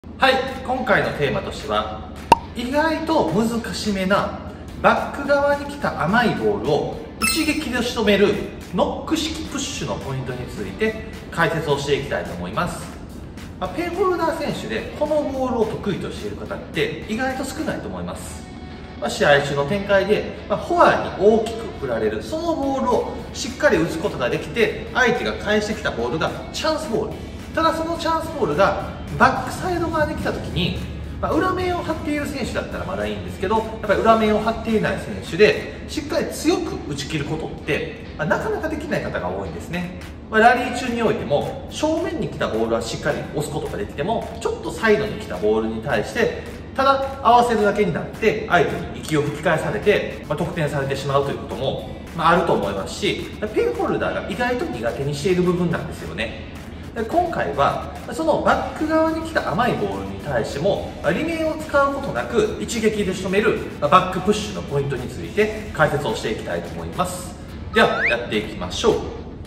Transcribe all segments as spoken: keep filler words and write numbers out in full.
はい、今回のテーマとしては意外と難しめなバック側に来た甘いボールを一撃で仕留めるノック式プッシュのポイントについて解説をしていきたいと思います。まあ、ペンホルダー選手でこのボールを得意としている方って意外と少ないと思います。まあ、試合中の展開で、まあ、フォアに大きく振られるそのボールをしっかり打つことができて、相手が返してきたボールがチャンスボール、ただそのチャンスボールがバックサイド側に来た時に、まあ、裏面を張っている選手だったらまだいいんですけど、やっぱり裏面を張っていない選手でしっかり強く打ち切ることって、まあ、なかなかできない方が多いんですね。まあ、ラリー中においても正面に来たボールはしっかり押すことができても、ちょっとサイドに来たボールに対してただ合わせるだけになって相手に息を吹き返されて、まあ、得点されてしまうということも、まあ、あると思いますし、ペンホルダーが意外と苦手にしている部分なんですよね。で今回はそのバック側に来た甘いボールに対しても利面を使うことなく一撃で仕留めるバックプッシュのポイントについて解説をしていきたいと思います。ではやっていきましょう。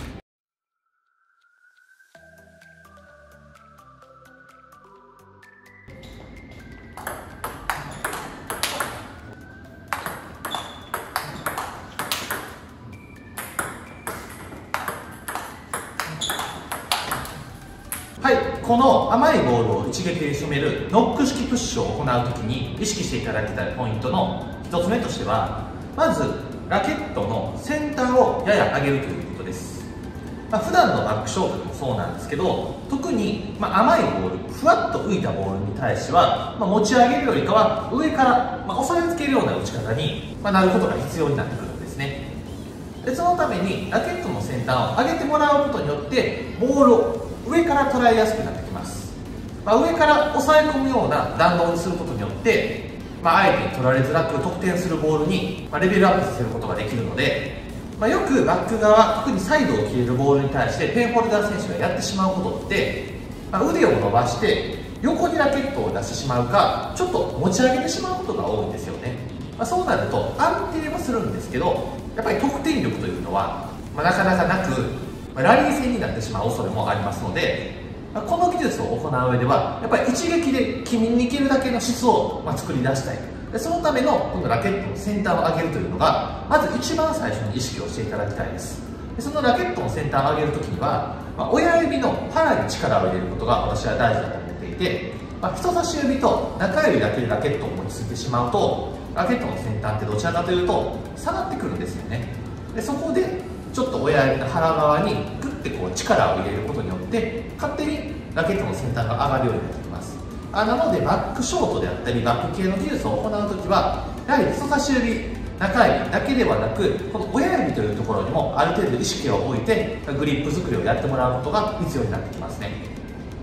はい、この甘いボールを一撃で仕留めるノック式プッシュを行うときに意識していただきたいポイントのひとつめとしては、まずラケットの先端をやや上げるということです。まあ、普段のバックショートでもそうなんですけど、特にまあ甘いボール、ふわっと浮いたボールに対しては、まあ、持ち上げるよりかは上からまあ押さえつけるような打ち方になることが必要になってくるんですね。でそのためにラケットの先端を上げてもらうことによってボールを上から捉えやすくなってきます。まあ、上から押さえ込むような弾道にすることによって、まあ、相手に取られづらく得点するボールにレベルアップさせることができるので、まあ、よくバック側、特にサイドを切れるボールに対してペンホルダー選手がやってしまうことって、まあ、腕を伸ばして横にラケットを出してしまうか、ちょっと持ち上げてしまうことが多いんですよね。まあ、そうなると安定はするんですけど、やっぱり得点力というのは、まあ、なかなかなくラリー戦になってしまう恐れもありますので、この技術を行う上ではやっぱり一撃で君にいけるだけの質を作り出したい。そのためのこのラケットの先端を上げるというのがまず一番最初に意識をしていただきたいです。そのラケットの先端を上げるときには、まあ、親指の腹に力を入れることが私は大事だと思っていて、まあ、人差し指と中指だけでラケットを持ちすぎてしまうと、ラケットの先端ってどちらかというと下がってくるんですよね。でそこでちょっと親指の腹側にグッてこう力を入れることによって勝手にラケットの先端が上がるようになってきます。あなのでバックショートであったりバック系の技術を行うときは、やはり人差し指、中指だけではなく、この親指というところにもある程度意識を置いてグリップ作りをやってもらうことが必要になってきますね。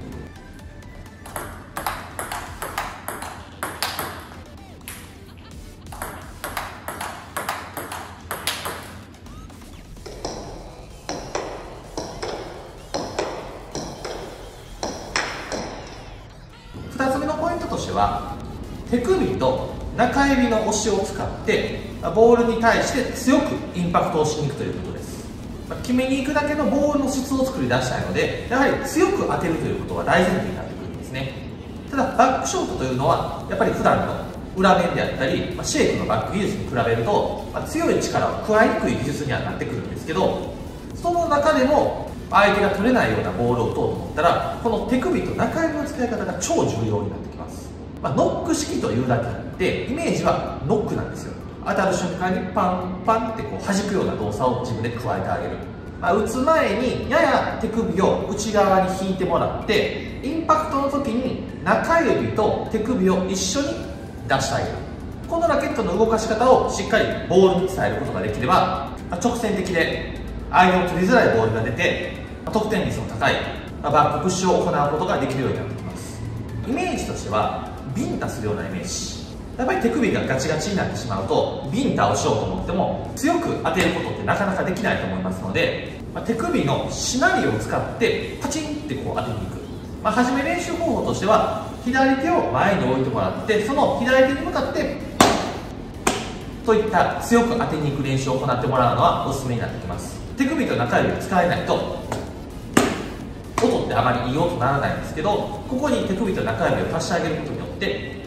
ふたつめのポイントとしては、手首と中指の押しを使ってボールに対して強くインパクトをしに行くということです。決めに行くだけのボールの質を作り出したいので、やはり強く当てるということが大前提になってくるんですね。ただバックショートというのはやっぱり普段の裏面であったりシェイクのバック技術に比べると強い力を加えにくい技術にはなってくるんですけど、その中でも相手が取れないようなボールを打とうと思ったら、この手首と中指の使い方が超重要になってきます。まあ、ノック式というだけあってイメージはノックなんですよ。当たる瞬間にパンパンってこう弾くような動作を自分で加えてあげる。まあ、打つ前にやや手首を内側に引いてもらって、インパクトの時に中指と手首を一緒に出してあげる。このラケットの動かし方をしっかりボールに伝えることができれば、直線的で相手を取りづらいボールが出て得点率の高いバックプッシュを行うことができるようになってきます。イメージとしてはビンタするようなイメージ。やっぱり手首がガチガチになってしまうとビンタをしようと思っても強く当てることってなかなかできないと思いますので、まあ、手首のしなりを使ってパチンってこう当てにいく。まあ、初め練習方法としては左手を前に置いてもらって、その左手に向かってといった強く当てにいく練習を行ってもらうのはおすすめになってきます。手首と中指を使えないと音ってあまりいい音ならないんですけど、ここに手首と中指を足してあげることによって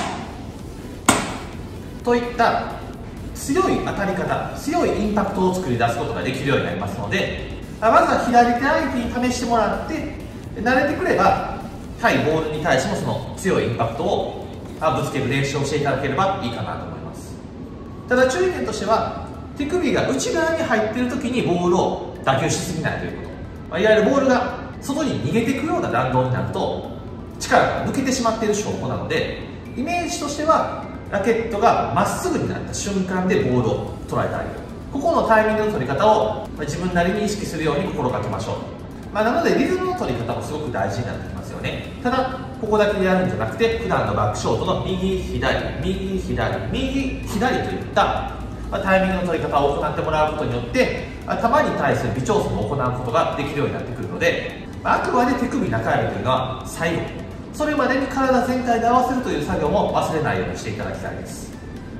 といった強い当たり方、強いインパクトを作り出すことができるようになりますので、まずは左手相手に試してもらって、慣れてくれば対ボールに対してもその強いインパクトをぶつける練習をしていただければいいかなと思います。ただ注意点としては、手首が内側に入っている時にボールを打球しすぎないということ、まあ、いわゆるボールが外に逃げていくような弾道になると力が抜けてしまっている証拠なので、イメージとしてはラケットがまっすぐになった瞬間でボールを捉えてあげる、ここのタイミングの取り方を自分なりに意識するように心がけましょう。まあ、なのでリズムの取り方もすごく大事になってきますよね。ただここだけでやるんじゃなくて、普段のバックショートの右左右左右左といったタイミングの取り方を行ってもらうことによって、球に対する微調整も行うことができるようになってくるので、あくまで手首中指というのは最後、それまでに体全体で合わせるという作業も忘れないようにしていただきたいです。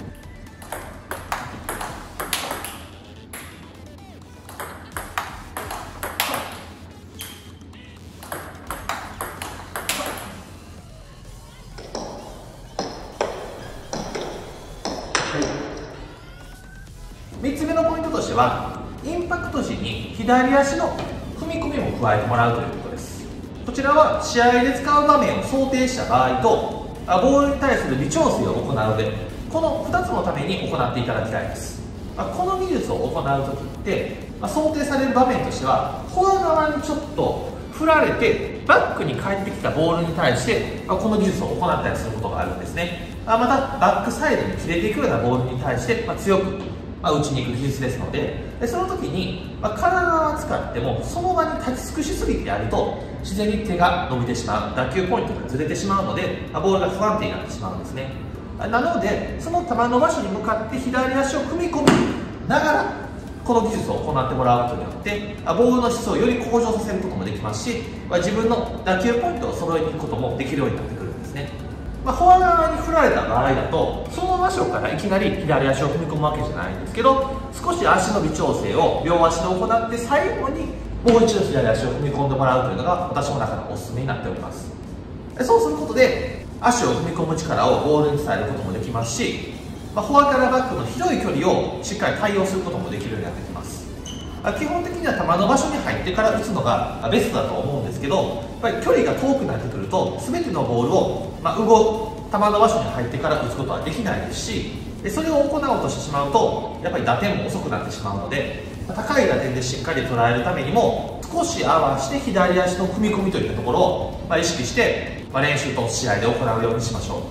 みっつめのポイントとしては、インパクト時に左足の踏み込みも加えてもらうということです。こちらは試合で使う場面を想定した場合と、ボールに対する微調整を行う上、このふたつのために行っていただきたいです。この技術を行う時って想定される場面としては、フォア側にちょっと振られてバックに返ってきたボールに対してこの技術を行ったりすることがあるんですね。またバックサイドに切れていくようなボールに対して強くまあ、打ちに行く技術ですので、でその時に、まあ、体は使ってもその場に立ち尽くしすぎてやると自然に手が伸びてしまう、打球ポイントがずれてしまうので、まあ、ボールが不安定になってしまうんですね。なのでその球の場所に向かって左足を踏み込みながらこの技術を行ってもらうことによってボールの質をより向上させることもできますし、まあ、自分の打球ポイントを揃えていくこともできるようになってくるんですね。まあ、フォア側に振られた場合だとその場所からいきなり左足を踏み込むわけじゃないんですけど、少し足の微調整を両足で行って最後にもう一度左足を踏み込んでもらうというのが私の中のおすすめになっております。そうすることで足を踏み込む力をボールに伝えることもできますし、まあ、フォアからバックの広い距離をしっかり対応することもできるようになってきます。基本的には球の場所に入ってから打つのがベストだと思うんですけど、やっぱり距離が遠くなってくると全てのボールを、まあ、動球の場所に入ってから打つことはできないですし、それを行おうとしてしまうとやっぱり打点も遅くなってしまうので、高い打点でしっかり捉えるためにも少し合わせて左足の踏み込みといったところを、まあ、意識して、まあ、練習と試合で行うようにしましょう。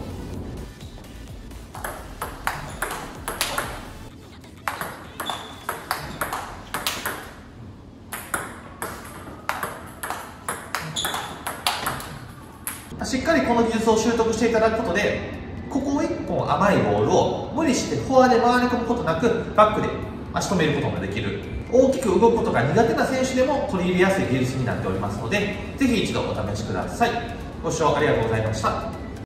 しっかりこの技術を習得していただくことで、ここいっぽん甘いボールを無理してフォアで回り込むことなくバックで仕留めることができる、大きく動くことが苦手な選手でも取り入れやすい技術になっておりますので、ぜひ一度お試しください。ご視聴ありがとうございました。